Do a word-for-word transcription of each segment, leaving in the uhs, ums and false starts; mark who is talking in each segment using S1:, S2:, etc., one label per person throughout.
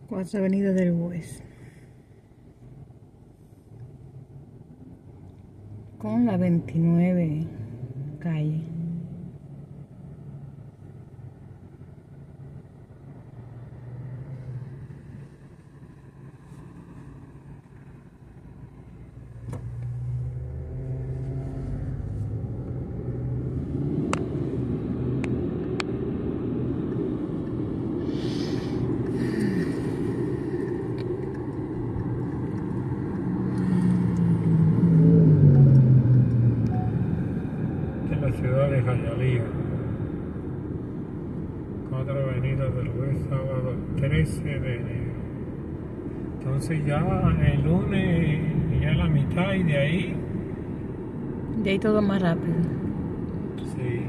S1: Cuarta Avenida del Oeste, con la veintinueve calle.
S2: Ciudad de Hialeah, cuatro Avenida del Oeste, sábado trece de enero. Entonces ya el lunes, ya la mitad, y de ahí...
S1: De ahí todo más rápido.
S2: Sí.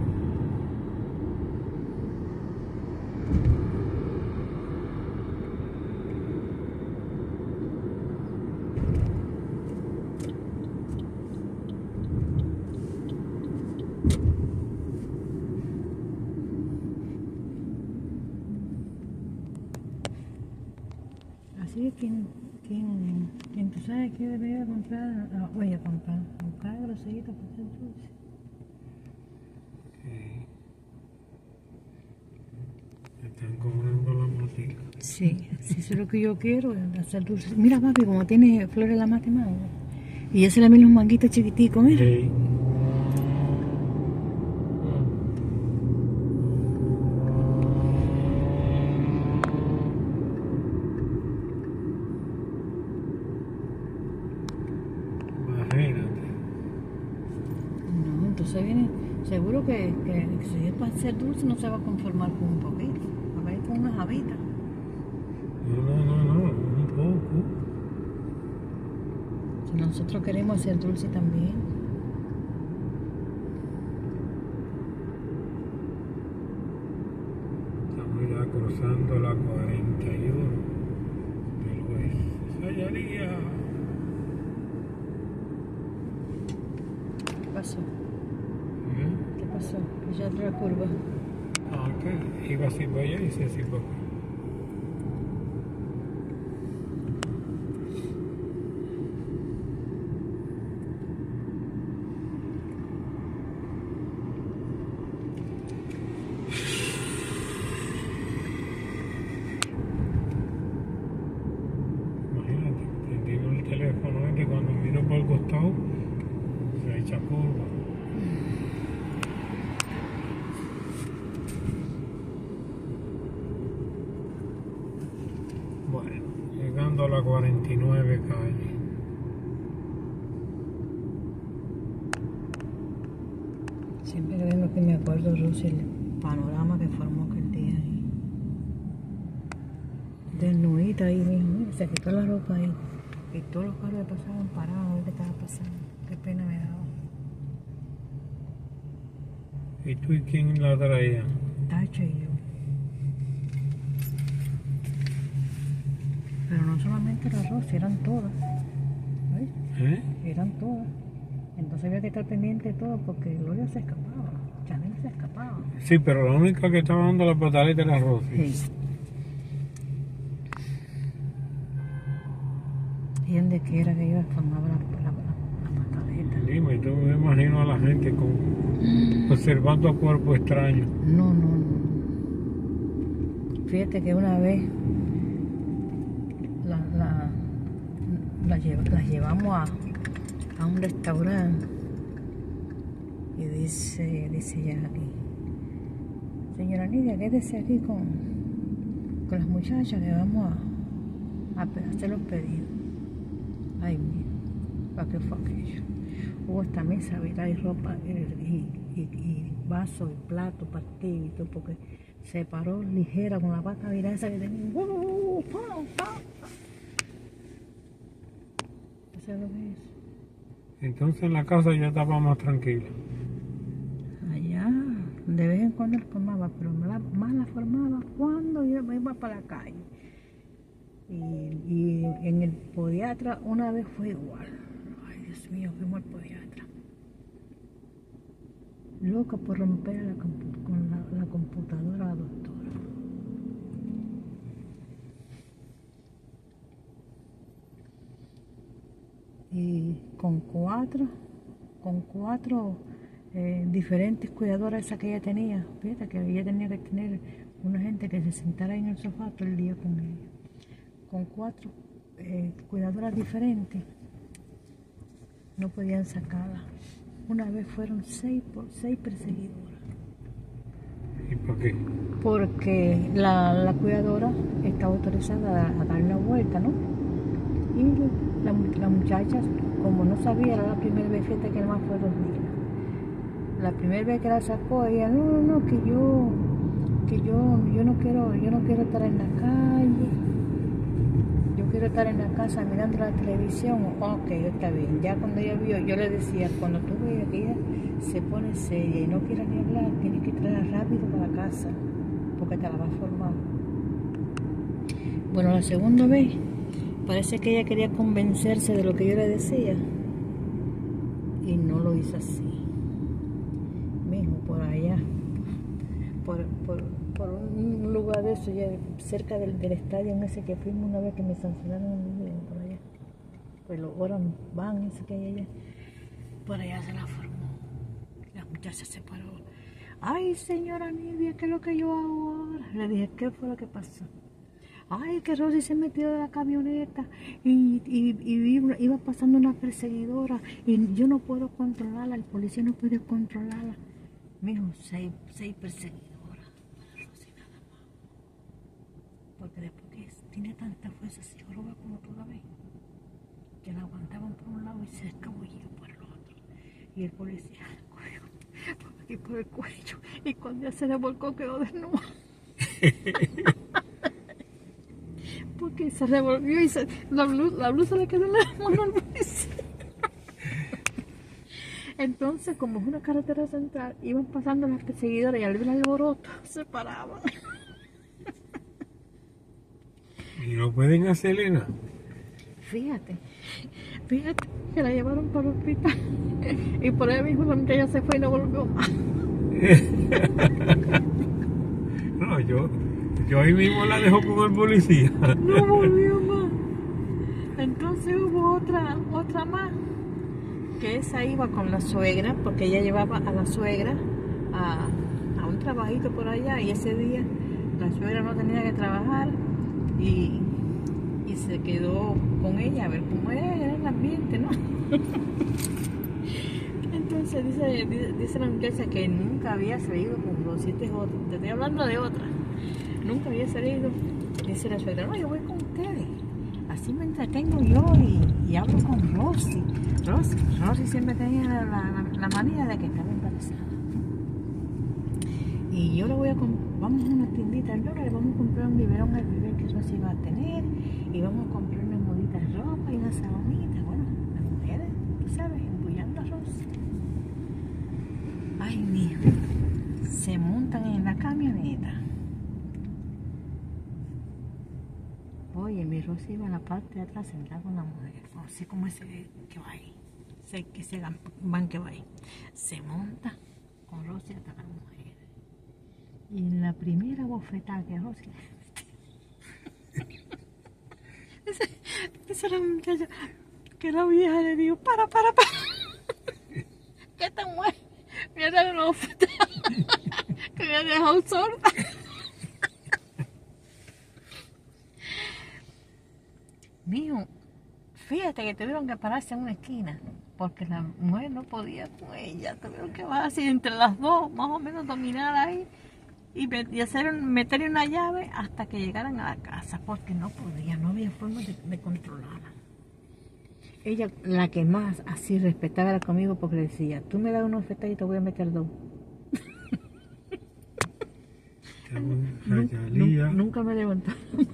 S1: Así es, quien, quien, quien tú sabes que debería comprar, ah, oye, comprar, comprar groseritas para hacer dulce.
S2: Sí. Me están cobrando la motica.
S1: Sí, sí, eso es lo que yo quiero, hacer dulce. Mira, papi, como tiene flores la mate mango. Y ese le vi los manguitos chiquiticos, mira.
S2: Sí. Imagínate.
S1: No, entonces viene, seguro que, que si es para hacer dulce no se va a conformar con un poquito, va a ir con unas habitas.
S2: No, no, no, no, un poco.
S1: Si nosotros queremos hacer dulce también.
S2: Estamos ya cruzando la cuarenta y uno del Oeste. Hialeah.
S1: ¿Qué pasó?
S2: ¿Eh?
S1: ¿Qué pasó? Que ya otra curva.
S2: Ah, ok. Iba así para allá y se así para acá. Imagínate, prendimos el teléfono este, cuando miro por el costado, se echa curva. Bueno, llegando a la cuarenta y nueve calle.
S1: Siempre que vengo que me acuerdo, Rosy, el panorama que formó aquel día ahí. Desnudita ahí mismo, mira, se quitó la ropa ahí. Y todos los carros pasaban parados a ver qué estaba pasando. Qué pena me daba.
S2: ¿Y tú y quién la traía?
S1: Tacho y yo. Pero no solamente la Rosy, eran todas. ¿Ves?
S2: ¿Eh?
S1: Eran todas. Entonces había que estar pendiente de todo porque Gloria se escapaba. Chanel se escapaba.
S2: Sí, pero la única que estaba dando la pataleta era Rosy.
S1: Sí. Y donde quiera que iba formaba la, la, la, la pataleta.
S2: Dime, tú me imagino a la gente con, observando a cuerpo extraño.
S1: No, no, no. Fíjate que una vez la, la, la, lleva, la llevamos a, a un restaurante y dice, dice ella aquí, señora Nidia, quédese aquí con, con las muchachas que vamos a, a hacer los pedidos. Ay, mira, ¿para qué fue aquello? Hubo esta mesa, ¿verdad? Y ropa, y, y, y vasos, y platos, pastillas y todo, porque se paró ligera con la pata virada esa que tenía. ¡Uh! ¡Pam! ¡Pam! ¿Eso es lo que es?
S2: Entonces en la casa ya estaba más tranquila.
S1: Allá, de vez en cuando la formaba, pero más la formaba cuando yo me iba para la calle. Y, y en el podiatra una vez fue igual. Ay, Dios mío, fuimos al podiatra. Loca por romper la, con la, la computadora a la doctora. con cuatro, con cuatro eh, diferentes cuidadoras esas que ella tenía. Fíjate que ella tenía que tener una gente que se sentara en el sofá todo el día con ella. Con cuatro eh, cuidadoras diferentes, no podían sacarla. Una vez fueron seis, por, seis perseguidoras.
S2: ¿Y por qué?
S1: Porque la, la cuidadora estaba autorizada a, a dar la vuelta, ¿no? Y la, la muchacha, como no sabía, era la primera vez, fíjate que más fue dos días. La primera vez que la sacó, ella, no, no, no, que yo, que yo, yo no quiero, yo no quiero estar en la calle. Yo quiero estar en la casa mirando la televisión. Ok, está bien. Ya cuando ella vio, yo le decía, cuando tú veas que ella se pone seria y no quiere ni hablar, tienes que traerla rápido para la casa, porque te la va a formar. Bueno, la segunda vez, parece que ella quería convencerse de lo que yo le decía, y no lo hizo así. Mismo por allá, por, por, por un lugar de eso, ya cerca del, del estadio en ese que fuimos una vez que me sancionaron un video por allá. Pues los Oran van, ese que hay allá. Por allá se la formó. La muchacha se paró. Ay, señora Nidia, ¿qué es lo que yo hago ahora? Le dije, ¿qué fue lo que pasó? Ay, que Rosy se metió de la camioneta y, y, y iba, iba pasando una perseguidora y yo no puedo controlarla, el policía no puede controlarla. Mijo, seis, seis perseguidoras para Rosy nada más. Porque después que tiene tanta fuerza, si joroba como tú la ves, que la aguantaban por un lado y se escabullía por el otro. Y el policía la cogió por aquí por el cuello y cuando ya se le volcó quedó desnuda. Porque se revolvió y se, la, blusa, la blusa le quedó en la mano al policía. Entonces, como es una carretera central, iban pasando las perseguidoras y al ver el alboroto se paraban.
S2: ¿Y no pueden hacerle nada?
S1: Fíjate, fíjate que la llevaron para el hospital y por ahí mismo la muchacha se fue y no volvió más.
S2: No, yo, yo ahí mismo la dejo con el policía.
S1: No volvió más. Entonces hubo otra, otra más, que esa iba con la suegra, porque ella llevaba a la suegra a, a un trabajito por allá y ese día la suegra no tenía que trabajar y, y se quedó con ella a ver cómo era el ambiente, ¿no? Entonces dice, dice, dice la muchacha que nunca había salido con Rosy, te estoy hablando de otra, nunca había salido. Dice la suegra, no, yo voy con ustedes, así me entretengo yo y, y hablo con Rosy. Rosy, Rosy siempre tenía la, la, la manía de que estaba embarazada. Y yo le voy a comprar, vamos a una tiendita al dólar, le vamos a comprar un biberón al bebé que Rosy va a tener y vamos a comprar unas moditas de ropa y unas sabanitas. Bueno, las mujeres, tú sabes, embullando a Rosy. Ay, mijo, se montan en la camioneta. Oye, mi Rosy iba en la parte de atrás sentada con la mujer, así como ese que va ahí, ese, que ese van que va ahí. Se monta con Rosy hasta la mujer. Y en la primera bofetada que Rosy le metió, esa era la muchacha que la vieja le dijo, para, para, para. ¿Qué esta mujer? Me ha dado una bofetada que me ha dejado sorda. Mijo, fíjate que tuvieron que pararse en una esquina porque la mujer no podía con ella. Tuvieron que bajarse entre las dos, más o menos dominar ahí y, y hacer, meterle una llave hasta que llegaran a la casa porque no podía, no había forma de, de controlarla. Ella, la que más así respetaba era conmigo porque decía, tú me das una oferta y te voy a meter dos. nunca, nunca me levantó.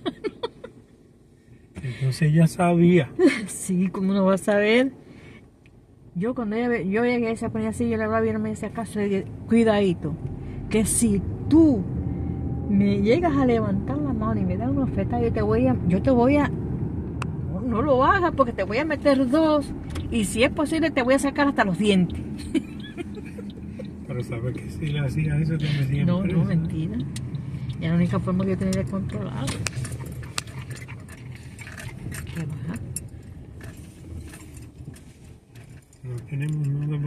S2: Entonces ella sabía.
S1: Sí, ¿cómo no va a saber? Yo cuando ella, yo llegué a se ponía así, yo le hablaba y no me decía caso, le dije, cuidadito, que si tú me llegas a levantar la mano y me das una oferta, yo te voy a, yo te voy a, no, no lo hagas porque te voy a meter dos y si es posible te voy a sacar hasta los dientes.
S2: Pero sabes que si le hacía eso te metían
S1: No,
S2: preso.
S1: no, mentira. Es la única forma que yo tenía de controlarlo. ¿Qué va?
S2: No tenemos nada.